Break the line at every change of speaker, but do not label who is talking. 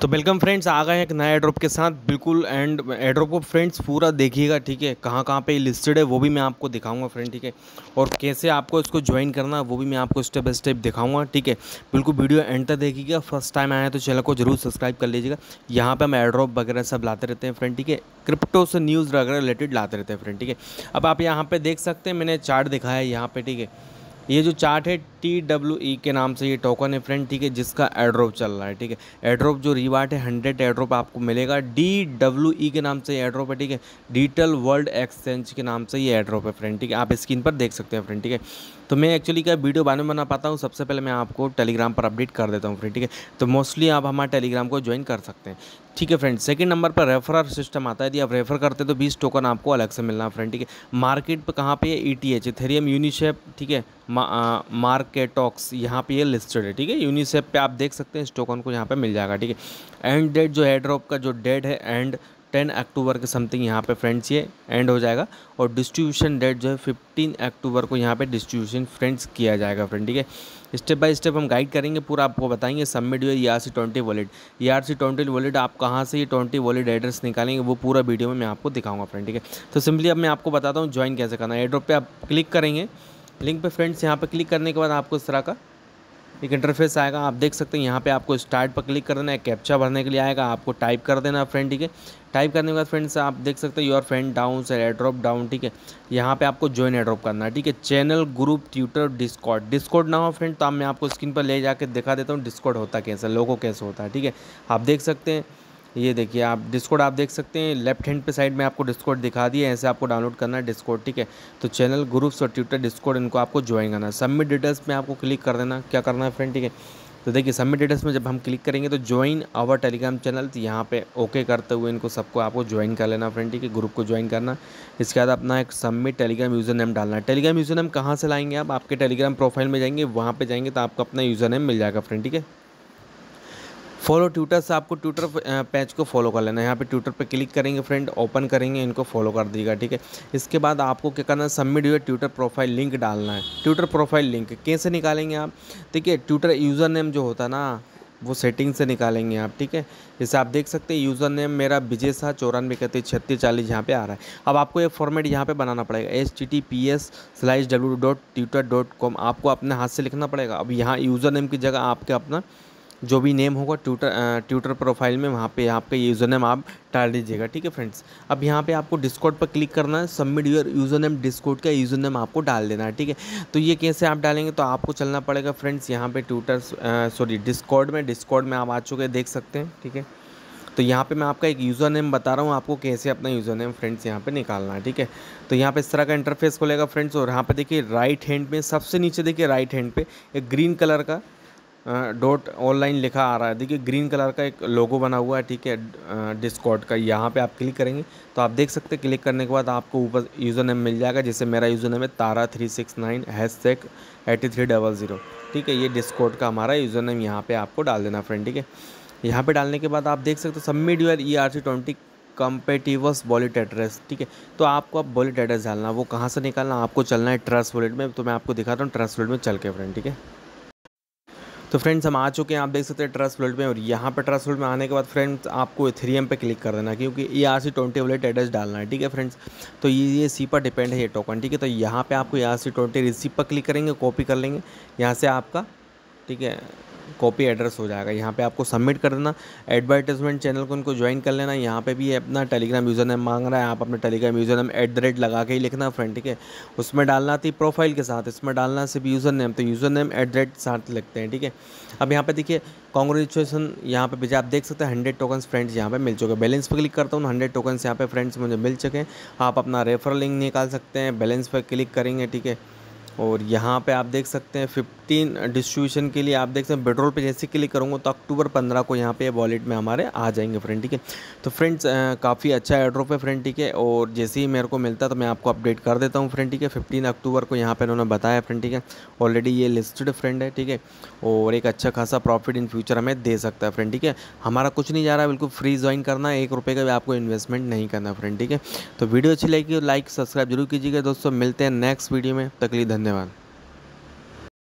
तो welcome friends, आ गए हैं एक नया एड्रॉप के साथ बिल्कुल। एंड एड्रॉप को फ्रेंड्स पूरा देखिएगा, ठीक है। कहाँ कहाँ पे लिस्टेड है वो भी मैं आपको दिखाऊंगा फ्रेंड, ठीक है। और कैसे आपको इसको ज्वाइन करना वो भी मैं आपको स्टेप बाय स्टेप दिखाऊंगा, ठीक है। बिल्कुल वीडियो एंड तक देखिएगा। फर्स्ट टाइम आया तो चैनल को जरूर सब्सक्राइब कर लीजिएगा। यहाँ पे हम एड्रॉप वगैरह सब लाते रहते हैं फ्रेंड, ठीक है। क्रिप्टो से न्यूज़ वगैरह रिलेटेड लाते रहते हैं फ्रेंड, ठीक है। अब आप यहाँ पे देख सकते हैं, मैंने चार्ट दिखाया है यहाँ पे, ठीक है। ये जो चार्ट है TWE के नाम से ये टोकन है फ्रेंड, ठीक है, जिसका एड्रॉप चल रहा है, ठीक है। एड्रॉप जो रिवार्ड है 100 एड्रॉप आपको मिलेगा। DWE के नाम से ये एड्रॉप है, ठीक है। डिजिटल वर्ल्ड एक्सचेंज के नाम से ये एड्रॉप है फ्रेंड, ठीक है। आप स्क्रीन पर देख सकते हैं फ्रेंड, ठीक है। तो मैं एक्चुअली क्या वीडियो बाद में बना पाता हूँ, सबसे पहले मैं आपको टेलीग्राम पर अपडेट कर देता हूँ फ्रेंड, ठीक है। तो मोस्टली आप हमारे टेलीग्राम को ज्वाइन कर सकते हैं, ठीक है फ्रेंड। सेकंड नंबर पर रेफरल सिस्टम आता है। यदि आप रेफर करते हैं तो 20 टोकन आपको अलग से मिलना है फ्रेंड, ठीक है। मार्केट पे कहाँ पे है? ETH इथेरियम यूनिसेप, ठीक है। मार्केटॉक्स यहाँ पे ये लिस्टेड है, ठीक है। यूनिसेप पे आप देख सकते हैं, इस टोकन को यहाँ पे मिल जाएगा, ठीक है। एंड डेट जो है ड्रॉप का जो डेट है एंड 10 अक्टूबर के समथिंग यहाँ पे फ्रेंड्स ये एंड हो जाएगा। और डिस्ट्रीब्यूशन डेट जो है 15 अक्टूबर को यहाँ पे डिस्ट्रीब्यूशन फ्रेंड्स किया जाएगा फ्रेंड, ठीक है। स्टेप बाय स्टेप हम गाइड करेंगे, पूरा आपको बताएंगे। सबमिट जो है ERC20 वॉलेट, ERC20 वॉलेट आप कहाँ से ये 20 वॉलेट एड्रेस निकालेंगे वो पूरा वीडियो में मैं आपको दिखाऊंगा फ्रेंड, ठीक है। तो सिंपली अब मैं आपको बताता हूँ ज्वाइन कैसे करना है। एड्रॉप पे आप क्लिक करेंगे, लिंक पे फ्रेंड्स यहाँ पे क्लिक करने के बाद आपको इस तरह का एक इंटरफेस आएगा। आप देख सकते हैं यहाँ पे आपको स्टार्ट पर क्लिक कर देना है। कैप्चा भरने के लिए आएगा, आपको टाइप कर देना फ्रेंड, ठीक है। टाइप करने के बाद फ्रेंड्स आप देख सकते हैं योर फ्रेंड डाउन से एड्रॉप डाउन, ठीक है। यहाँ पे आपको ज्वाइन एड्रॉप करना है, ठीक है। चैनल, ग्रुप, ट्विटर, डिस्कॉर्ड ना हो फ्रेंड तो मैं आपको स्क्रीन पर ले जाकर दिखा देता हूँ डिस्कॉर्ड होता कैसे, लोगो कैसे होता है, ठीक है। आप देख सकते हैं, ये देखिए आप डिस्कॉर्ड आप देख सकते हैं लेफ्ट हैंड पे साइड में आपको डिस्कॉर्ड दिखा दिया। ऐसे आपको डाउनलोड करना है डिस्कॉर्ड, ठीक है। तो चैनल, ग्रुप्स और ट्विटर, डिस्कॉर्ड इनको आपको ज्वाइन करना है। सबमिट डिटेल्स में आपको क्लिक कर देना। क्या करना है फ्रेंड, ठीक है। तो देखिए सबमिट डिटेल्स में जब हम क्लिक करेंगे तो ज्वाइन आवर टेलीग्राम चैनल, तो यहाँ पे ओके करते हुए इनको सबको आपको ज्वाइन कर लेना फ्रेंड, ठीक है। ग्रुप को ज्वाइन करना। इसके बाद अपना एक सबमिट टेलीग्राम यूज़र नेम डालना है। टेलीग्राम यूज़र नेम कहाँ से लाएंगे आप? आपके टेलीग्राम प्रोफाइल में जाएंगे, वहाँ पे जाएंगे तो आपको अपना यूज़र नेम मिल जाएगा फ्रेंड, ठीक है। फॉलो ट्विटर से आपको ट्विटर पेज को फॉलो कर लेना है। यहाँ पे ट्विटर पे क्लिक करेंगे फ्रेंड, ओपन करेंगे, इनको फॉलो कर दीजिएगा, ठीक है। इसके बाद आपको क्या करना है? सबमिट जो ट्विटर प्रोफाइल लिंक डालना है। ट्विटर प्रोफाइल लिंक कैसे निकालेंगे आप? देखिए ट्विटर यूज़र नेम जो होता है ना, वो सेटिंग से निकालेंगे आप, ठीक है। जैसे आप देख सकते हैं यूज़र नेम मेरा विजय शाह 94313640 यहाँ पे आ रहा है। अब आपको एक फॉर्मेट यहाँ पे बनाना पड़ेगा, https://www.twitter.com आपको अपने हाथ से लिखना पड़ेगा। अब यहाँ यूज़र नेम की जगह आपके अपना जो भी नेम होगा ट्विटर प्रोफाइल में, वहाँ पे आपका यूज़र नेम आप डाल दीजिएगा, ठीक है फ्रेंड्स। अब यहाँ पे आपको डिस्कॉर्ड पर क्लिक करना है। Submit your user name, Discord का यूज़र नेम आपको डाल देना है, ठीक है। तो ये कैसे आप डालेंगे? तो आपको चलना पड़ेगा फ्रेंड्स यहाँ पे डिस्कॉर्ड में आप आ चुके हैं, देख सकते हैं, ठीक है। तो यहाँ पे मैं आपका एक यूज़र नेम बता रहा हूँ आपको कैसे अपना यूज़र नेम फ्रेंड्स यहाँ पे निकालना है, ठीक है। तो यहाँ पे इस तरह का इंटरफेस खुलेगा फ्रेंड्स। और यहाँ पे देखिए राइट हैंड में सबसे नीचे देखिए राइट हैंड पे एक ग्रीन कलर का डॉट ऑनलाइन लिखा आ रहा है। देखिए ग्रीन कलर का एक लोगो बना हुआ है, ठीक है, डिस्कॉर्ड का। यहाँ पे आप क्लिक करेंगे तो आप देख सकते हैं, क्लिक करने के बाद आपको ऊपर यूज़र नेम मिल जाएगा। जैसे मेरा यूज़र नेम है Tara369#8300, ठीक है। ये डिस्कॉर्ड का हमारा यूज़र नेम यहाँ पे आपको डाल देना फ्रेंड, ठीक है। यहाँ पे डालने के बाद आप देख सकते हो submit your ERC20 compatible wallet address, ठीक है। तो आपको अब वॉलेट एड्रेस डालना, वो कहाँ से निकालना? आपको चलना है ट्रस्ट वॉलेट में। तो मैं आपको दिखाता हूँ ट्रस्ट वॉलेट में चल के फ्रेंड, ठीक है। तो फ्रेंड्स हम आ चुके हैं, आप देख सकते हैं ट्रस्ट वॉलेट में। और यहाँ पर ट्रस्ट वॉलेट में आने के बाद फ्रेंड्स आपको इथेरियम पे क्लिक कर देना है, क्योंकि ERC20 वॉलेट एड्रेस डालना है, ठीक है फ्रेंड्स। तो ये सी पर डिपेंड है ये टोकन, ठीक है। तो यहाँ पे आपको ERC20 रिसीव पर क्लिक करेंगे, कॉपी कर लेंगे यहाँ से आपका, ठीक है, कॉपी एड्रेस हो जाएगा। यहाँ पे आपको सबमिट कर देना। एडवर्टाइजमेंट चैनल को उनको ज्वाइन कर लेना। यहाँ पे भी अपना टेलीग्राम यूज़र नेम मांग रहा है, आप अपना टेलीग्राम यूज़र नेम @ लगा के ही लिखना फ्रेंड, ठीक है। उसमें डालना थी प्रोफाइल के साथ, इसमें डालना सिर्फ यूज़र नेम, तो यूज़र नेम @ साथ लिखते हैं, ठीक है। अब यहाँ पे देखिए कॉन्ग्रेचुलेसन, यहाँ पे भेजा, आप देख सकते हैं 100 टोकन्स फ्रेंड्स यहाँ पे मिल चुके हैं। बैलेंस पर क्लिक करता हूँ, 100 टोकन्स यहाँ पे फ्रेंड्स मुझे मिल चुके हैं। आप अपना रेफरल लिंक निकाल सकते हैं, बैलेंस पर क्लिक करेंगे, ठीक है। और यहाँ पे आप देख सकते हैं 15 डिस्ट्रीब्यूशन के लिए आप देख सकते हैं पेट्रोल पे जैसे क्लिक करूँगा तो अक्टूबर 15 को यहाँ पे वॉलेट में हमारे आ जाएंगे फ्रेंड, ठीक है। तो फ्रेंड्स काफ़ी अच्छा एयरड्रॉप है फ्रेंड, ठीक है। और जैसे ही मेरे को मिलता है तो मैं आपको अपडेट कर देता हूँ फ्रेंड, ठीक है। 15 अक्टूबर को यहाँ पे इन्होंने बताया फ्रेंड, ठीक है। ऑलरेडी ये लिस्टेड फ्रेंड है, ठीक है। और एक अच्छा खासा प्रॉफिट इन फ्यूचर हमें दे सकता है फ्रेंड, ठीक है। हमारा कुछ नहीं जा रहा है, बिल्कुल फ्री ज्वाइन करना है, 1 रुपये का भी आपको इन्वेस्टमेंट नहीं करना फ्रेंड, ठीक है। तो वीडियो अच्छी लगी लाइक सब्सक्राइब जरूर कीजिएगा दोस्तों। मिलते हैं नेक्स्ट वीडियो में, तक के लिए धन्यवाद।